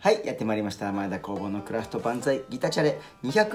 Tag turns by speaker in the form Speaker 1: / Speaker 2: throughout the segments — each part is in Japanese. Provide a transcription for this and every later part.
Speaker 1: はい、やってまいりました。前田工房のクラフト万歳ギタチャレ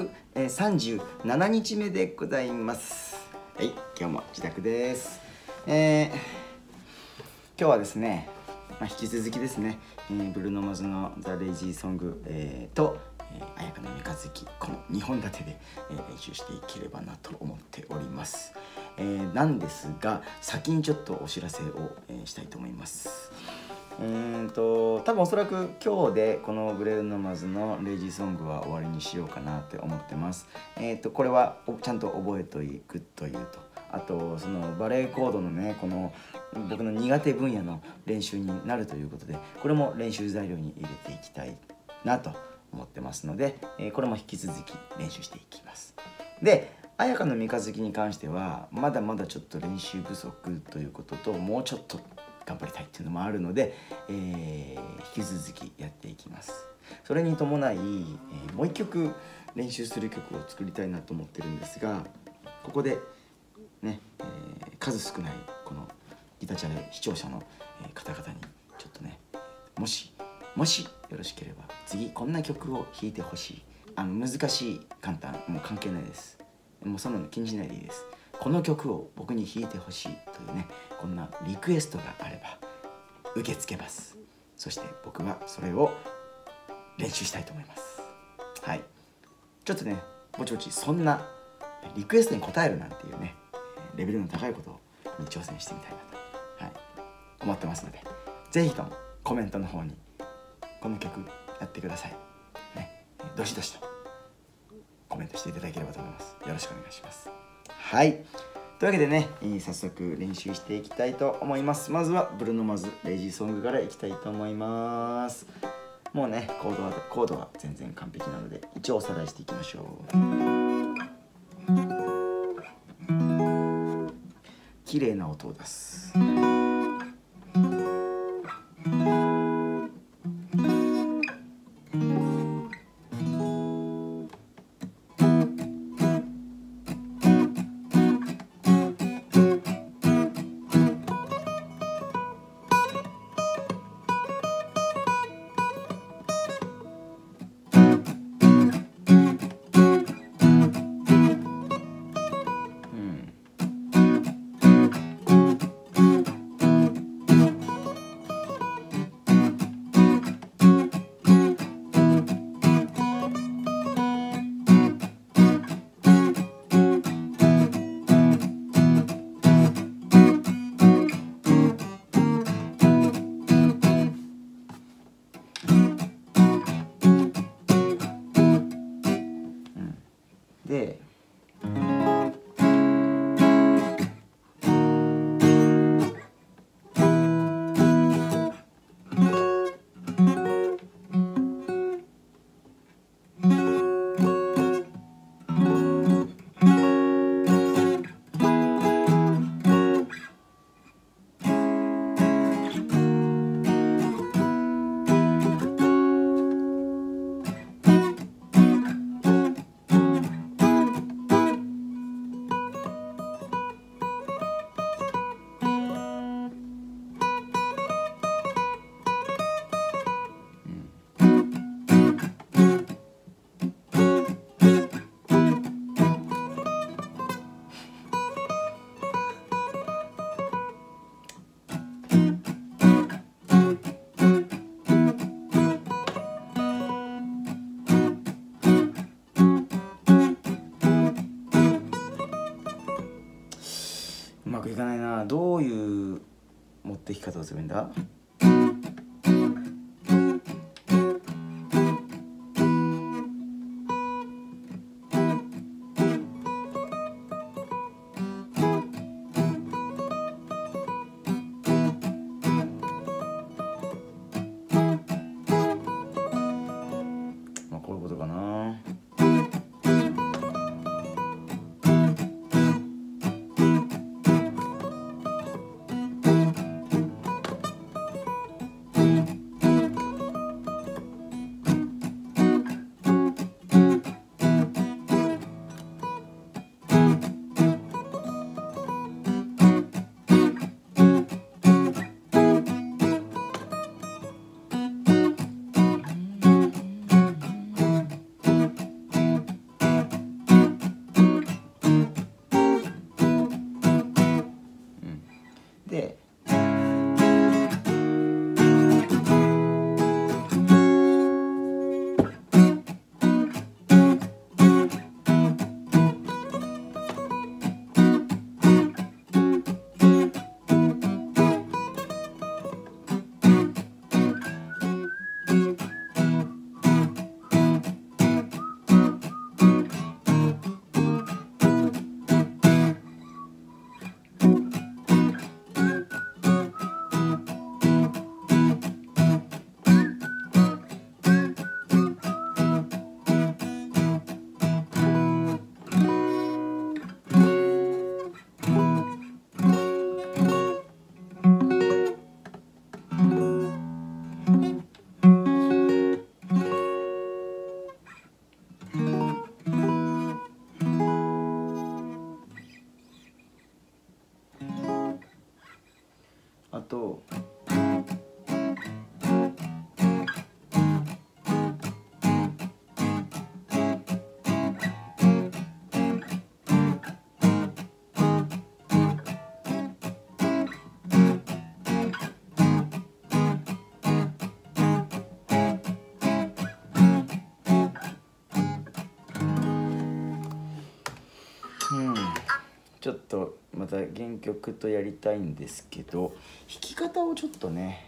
Speaker 1: 237日目でございます。はい、今日も自宅です。今日はですね、引き続きですね、ブルーノマズのザ・レイジーソング、と綾香の三日月、この2本立てで、練習していければなと思っております。なんですが、先にちょっとお知らせを、したいと思います。多分おそらく今日でこのブルーノマズのレイジーソングは終わりにしようかなって思ってます。これはちゃんと覚えていくというと、あとそのバレエコードのね、この僕の苦手分野の練習になるということで、これも練習材料に入れていきたいなと思ってますので、これも引き続き練習していきます。で、綾香の三日月に関してはまだまだちょっと練習不足ということと、もうちょっと頑張りたいっていうのもあるので、引き続きやっていきます。それに伴い、もう一曲練習する曲を作りたいなと思ってるんですが、ここでね、数少ないこのギタチャレ視聴者の方々にちょっとね、もしよろしければ次こんな曲を弾いてほしい、難しい簡単もう関係ないです。もうそんなの気にしないでいいです。この曲を僕に弾いてほしいというね、こんなリクエストがあれば受け付けます。そして僕はそれを練習したいと思います。はい、ちょっとね、ぼちぼちそんなリクエストに応えるなんていうね、レベルの高いことに挑戦してみたいなと、はい、思ってますので、ぜひともコメントの方にこの曲やってください、ね、どしどしとコメントしていただければと思います。よろしくお願いします。はい、というわけでね、早速練習していきたいと思います。まずはブルーノマズレイジーソングからいきたいと思います。もうね、コードは全然完璧なので、一応おさらいしていきましょう。綺麗な音を出す。で、うまくいかないな。どういう持ってき方をすればいいんだ。こういうことかな。 であとちょっとまた原曲とやりたいんですけど、弾き方をちょっとね。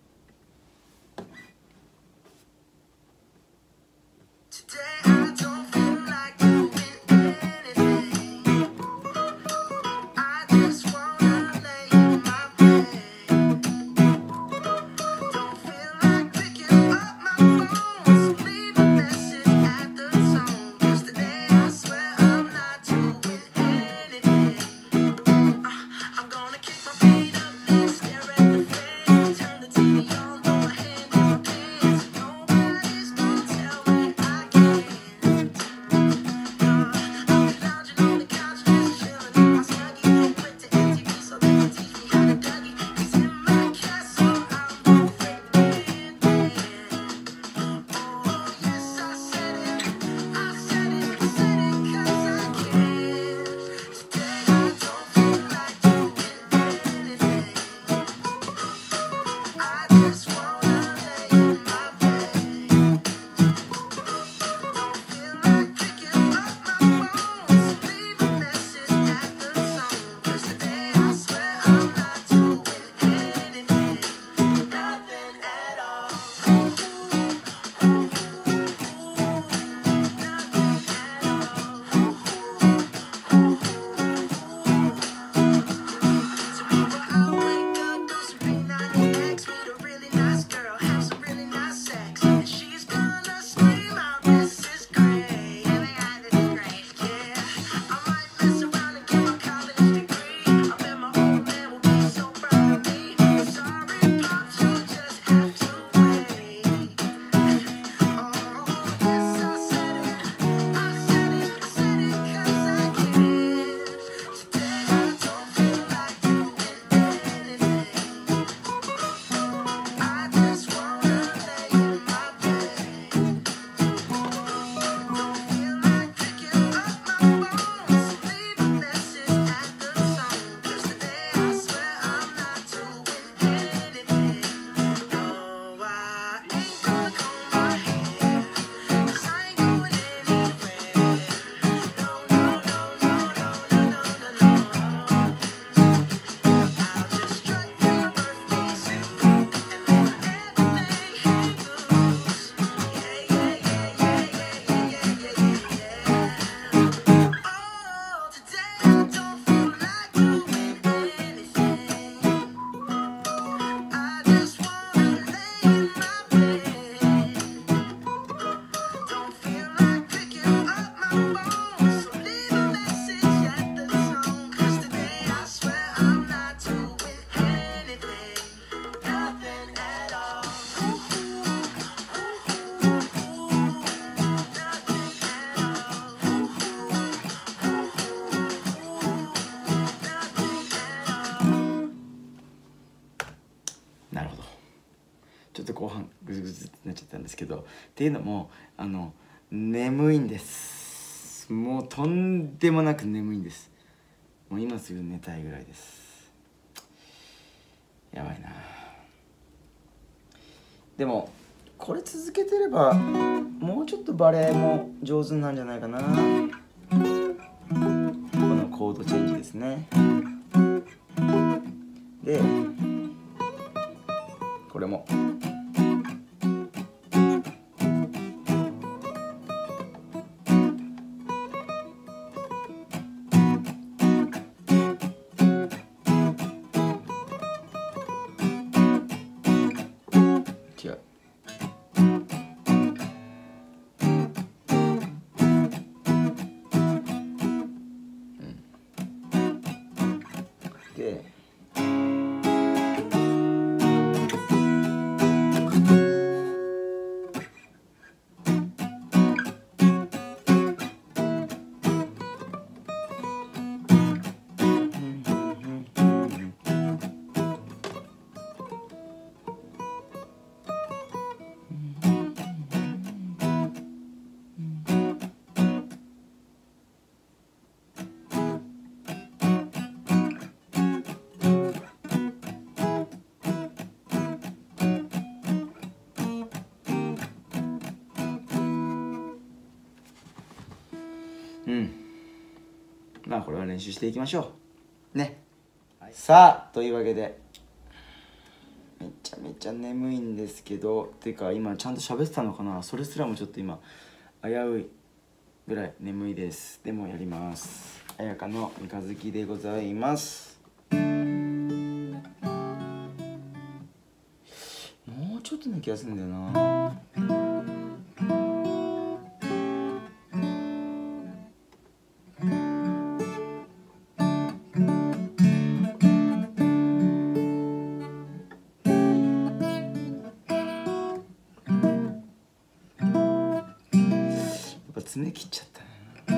Speaker 1: なるほど。ちょっと後半グズグズってなっちゃったんですけど、っていうのも眠いんです。もうとんでもなく眠いんです。もう今すぐ寝たいぐらいです。 やばいな。でもこれ続けてればもうちょっとバレエも上手なんじゃないかな。このコードチェンジですね。でこれも違う。でまあこれは練習していきましょうね。さあというわけでめちゃめちゃ眠いんですけど、てか今ちゃんと喋ってたのかな、それすらもちょっと今危ういぐらい眠いです。でもやります。彩香の三日月でございます。もうちょっとな気がするんだよな。爪切っちゃったね。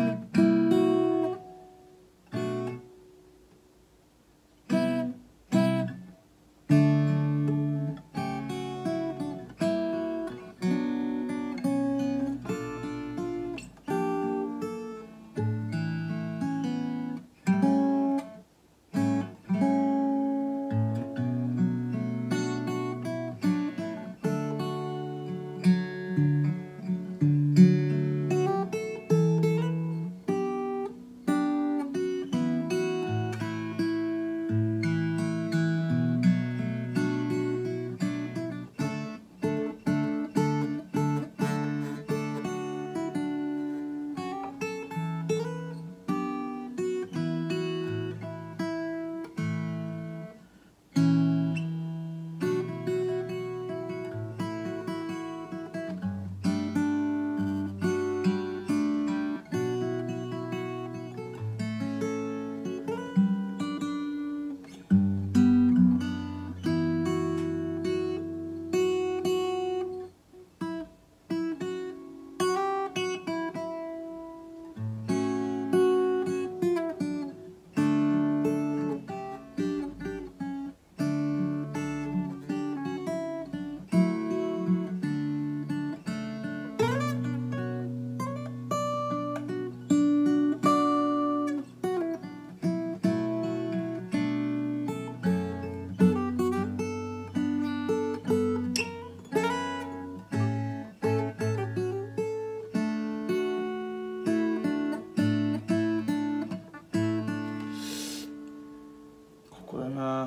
Speaker 1: ここだな。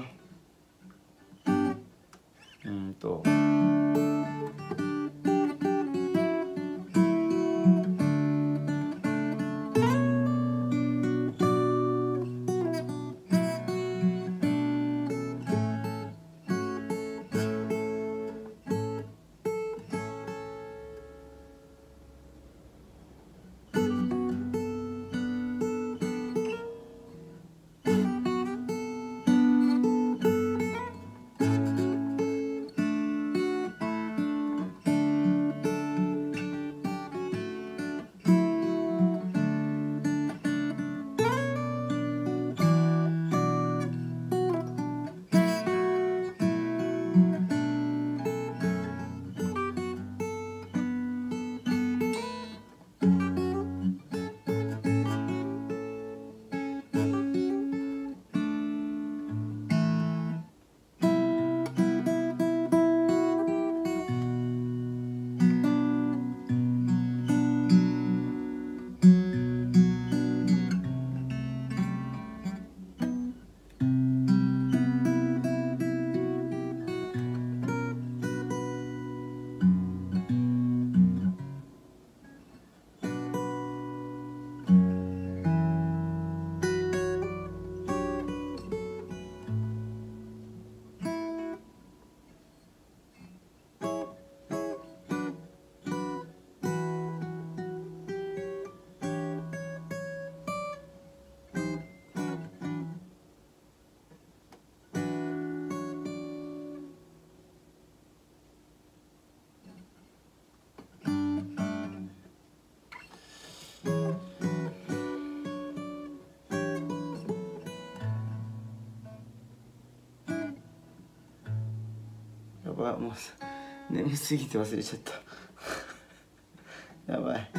Speaker 1: ばい、もう眠すぎて忘れちゃったやばい。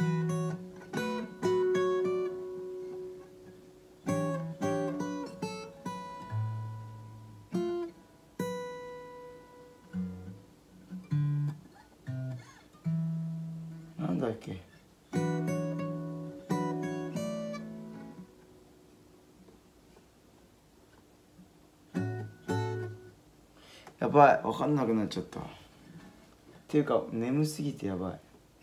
Speaker 1: なんだっけ。やばい、分かんなくなっちゃった。っていうか眠すぎてやばい。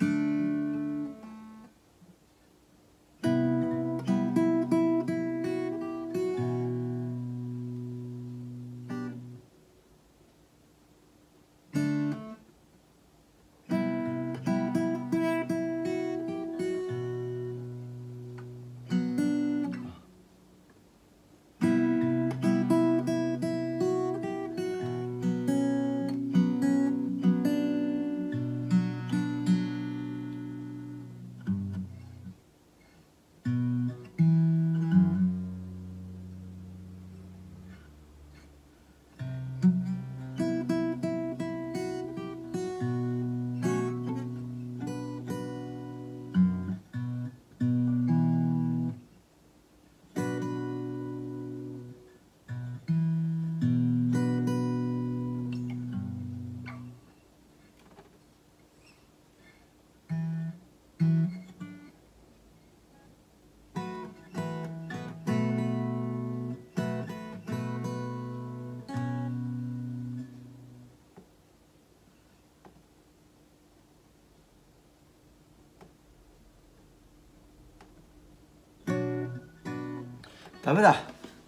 Speaker 1: ダメだ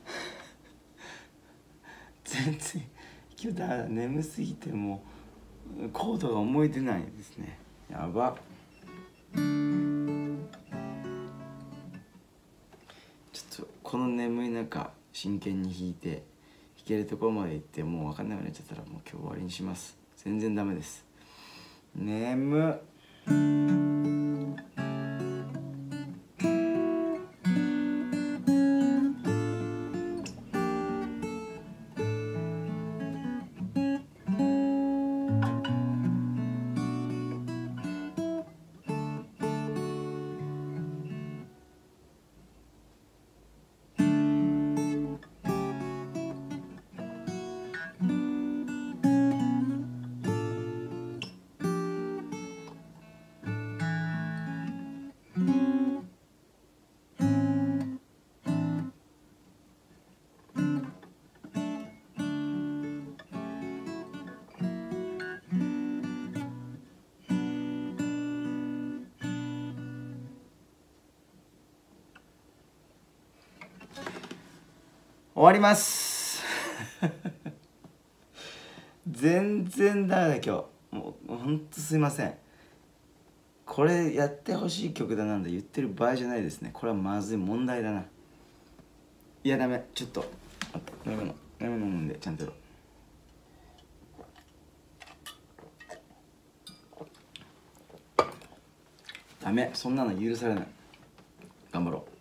Speaker 1: 全然今日だ、眠すぎてもうコードが思い出ないですね。やば。ちょっとこの眠い中真剣に弾いて、弾けるところまで行ってもう分かんなくなっちゃったらもう今日終わりにします。全然ダメです。眠終わります全然ダメだ今日。もうほんとすいません。これやってほしい曲だなんだ言ってる場合じゃないですね。これはまずい、問題だな。いやダメ、ちょっと飲み物飲んでちゃんとやろう。ダメ、そんなの許されない。頑張ろう。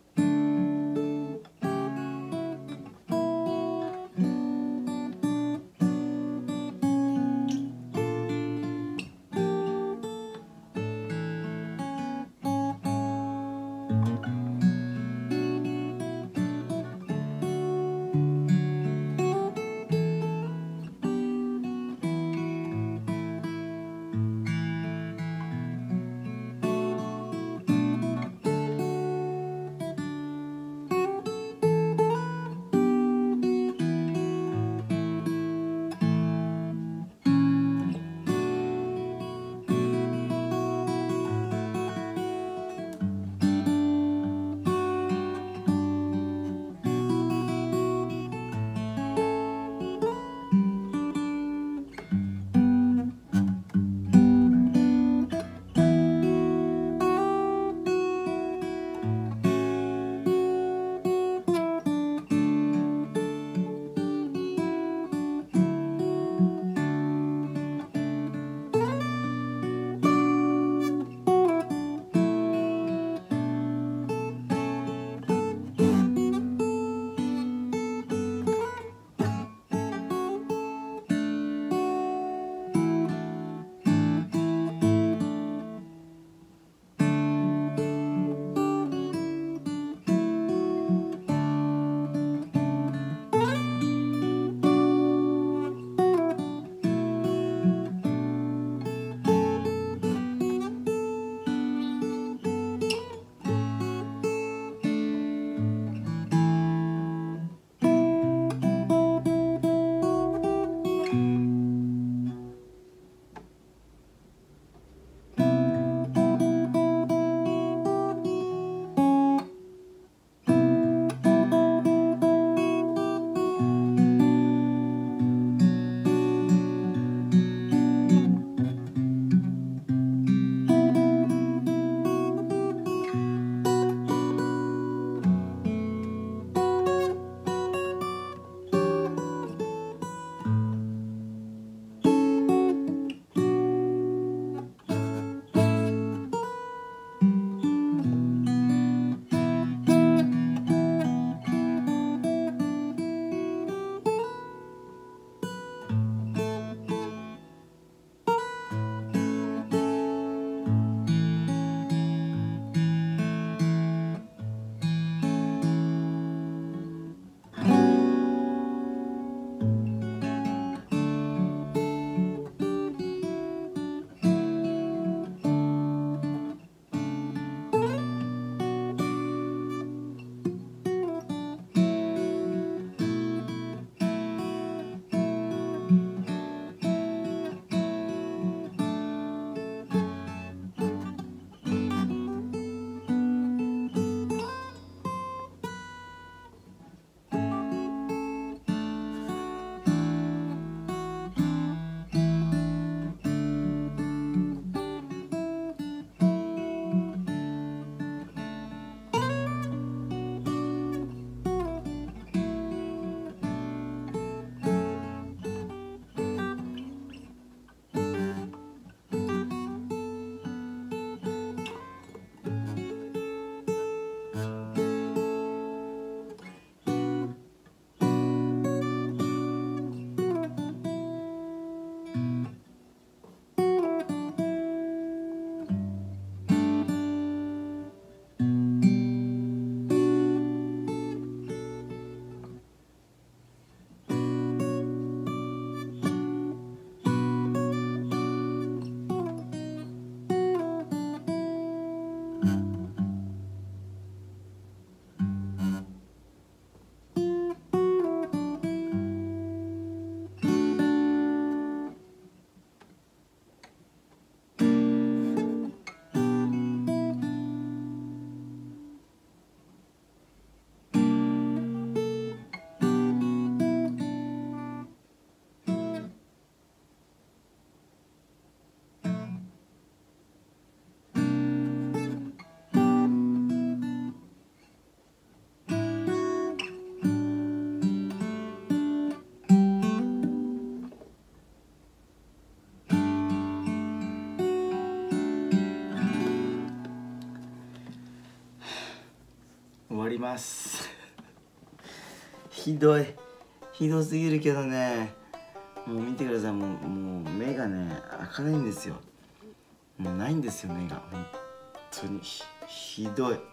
Speaker 1: ますひどすぎるけどね、もう見てください。もう目がね開かないんですよ。もうないんですよ、目が。本当にひどい。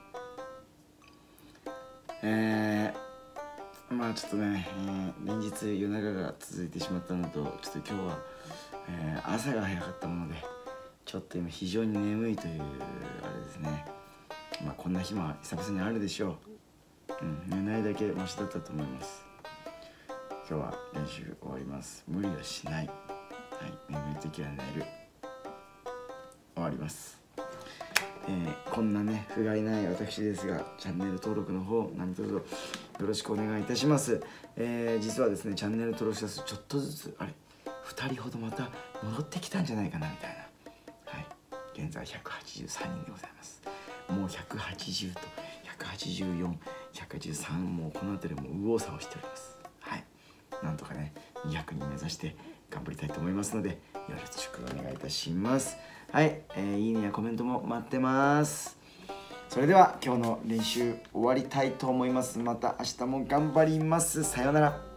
Speaker 1: まあちょっとね、連日夜中が続いてしまったのと、ちょっと今日は、朝が早かったものでちょっと今非常に眠いというあれですね。まあこんな日も久々にあるでしょう。寝ないだけマシだったと思います。今日は練習終わります。無理はしない。はい、眠い時は寝る。終わります。こんなね不甲斐ない私ですが、チャンネル登録の方何卒よろしくお願いいたします。実はですね、チャンネル登録者数ちょっとずつ2人ほどまた戻ってきたんじゃないかなみたいな。はい、現在183人でございます。もう180と184、183、もうこの辺りも右往左往しております。はい、なんとかね200人目指して頑張りたいと思いますので、よろしくお願いいたします。はい、いいねやコメントも待ってます。それでは今日の練習終わりたいと思います。また明日も頑張ります。さようなら。